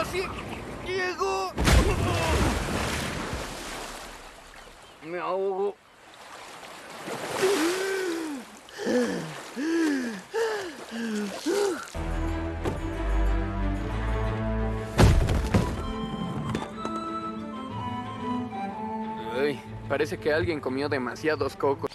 ¡Casi llego! Me ahogo. Uy, parece que alguien comió demasiados cocos.